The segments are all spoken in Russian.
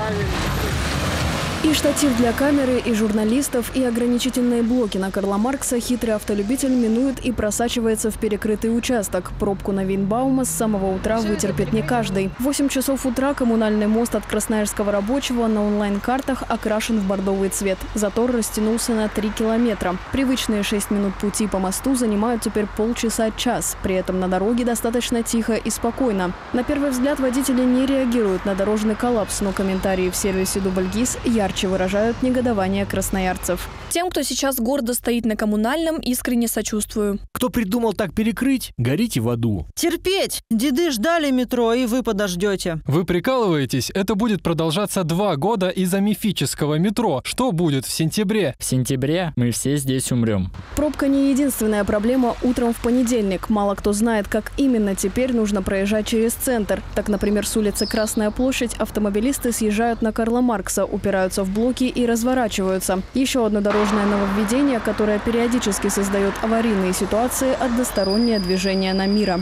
И штатив для камеры, и журналистов, и ограничительные блоки на Карла Маркса хитрый автолюбитель минует и просачивается в перекрытый участок. Пробку на Вейнбаума с самого утра вытерпит не каждый. В 8 часов утра коммунальный мост от Красноярского рабочего на онлайн-картах окрашен в бордовый цвет. Затор растянулся на 3 километра. Привычные 6 минут пути по мосту занимают теперь полчаса-час. При этом на дороге достаточно тихо и спокойно. На первый взгляд водители не реагируют на дорожный коллапс, но комментарии в сервисе «Дубльгиз» ярче выражают негодование красноярцев. Тем, кто сейчас гордо стоит на коммунальном, искренне сочувствую. Кто придумал так перекрыть, горите в аду. Терпеть! Деды ждали метро, и вы подождете. Вы прикалываетесь? Это будет продолжаться 2 года из-за мифического метро. Что будет в сентябре? В сентябре мы все здесь умрем. Пробка не единственная проблема утром в понедельник. Мало кто знает, как именно теперь нужно проезжать через центр. Так, например, с улицы Красная площадь автомобилисты съезжают на Карла Маркса, упираются в блоки и разворачиваются. Еще одно дорожное нововведение, которое периодически создает аварийные ситуации – одностороннее движение на Мира.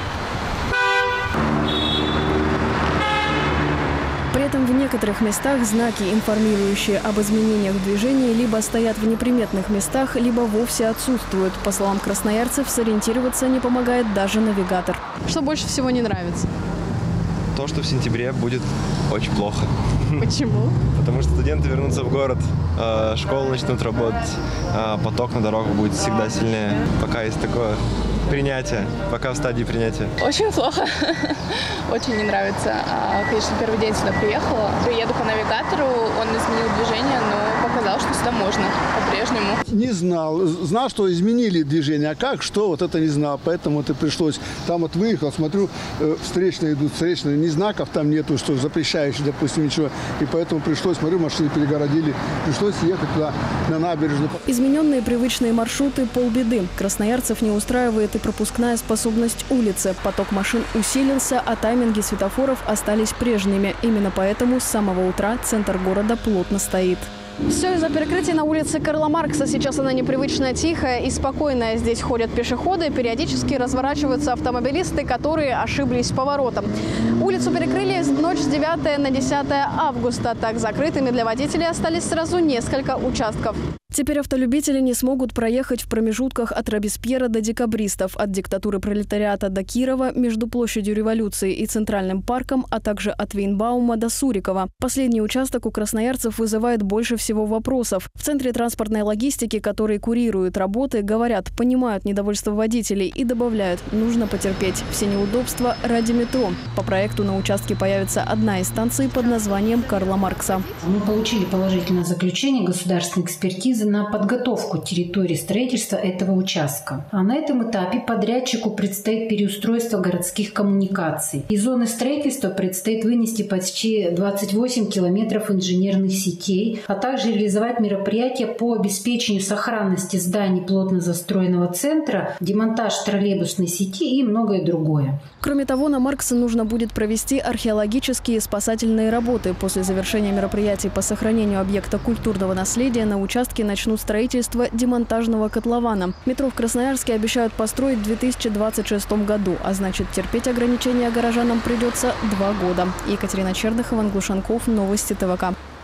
При этом в некоторых местах знаки, информирующие об изменениях в движении, либо стоят в неприметных местах, либо вовсе отсутствуют. По словам красноярцев, сориентироваться не помогает даже навигатор. Что больше всего не нравится? То, что в сентябре будет очень плохо. Почему? Потому что студенты вернутся в город, школы начнут работать, поток на дорогу будет всегда сильнее. Пока есть такое принятие, пока в стадии принятия. Очень плохо. Очень не нравится. Конечно, первый день сюда приехала. Еду по навигатору, он изменил движение, но показал, что сюда можно по-прежнему. Не знал. Знал, что изменили движение, а как, что, вот это не знал. Поэтому это пришлось. Там вот выехал, смотрю, встречные идут, встречные. Ни знаков там нету, что запрещающие, допустим, ничего. И поэтому пришлось, смотрю, машины перегородили. Пришлось ехать туда, на набережную. Измененные привычные маршруты – полбеды. Красноярцев не устраивает и пропускная способность улицы. Поток машин усилился, а тайминги светофоров остались прежними. Именно поэтому с самого утра центр города плотно стоит. Все из-за перекрытия на улице Карла Маркса. Сейчас она непривычно тихая и спокойная. Здесь ходят пешеходы, периодически разворачиваются автомобилисты, которые ошиблись поворотом. Улицу перекрыли в ночь с 9 на 10 августа. Так закрытыми для водителей остались сразу несколько участков. Теперь автолюбители не смогут проехать в промежутках от Робеспьера до Декабристов, от диктатуры пролетариата до Кирова, между площадью Революции и Центральным парком, а также от Вейнбаума до Сурикова. Последний участок у красноярцев вызывает больше всего вопросов. В Центре транспортной логистики, который курирует работы, говорят, понимают недовольство водителей и добавляют, нужно потерпеть. Все неудобства ради метро. По проекту на участке появится одна из станций под названием Карла Маркса. Мы получили положительное заключение государственной экспертизы на подготовку территории строительства этого участка. А на этом этапе подрядчику предстоит переустройство городских коммуникаций. Из зоны строительства предстоит вынести почти 28 километров инженерных сетей, а также реализовать мероприятия по обеспечению сохранности зданий плотно застроенного центра, демонтаж троллейбусной сети и многое другое. Кроме того, на Маркса нужно будет провести археологические и спасательные работы. После завершения мероприятий по сохранению объекта культурного наследия на участке начнут строительство демонтажного котлована. Метро в Красноярске обещают построить в 2026 году, а значит, терпеть ограничения горожанам придется 2 года. Екатерина Чердыхова, Иван Глушенков, Новости ТВК.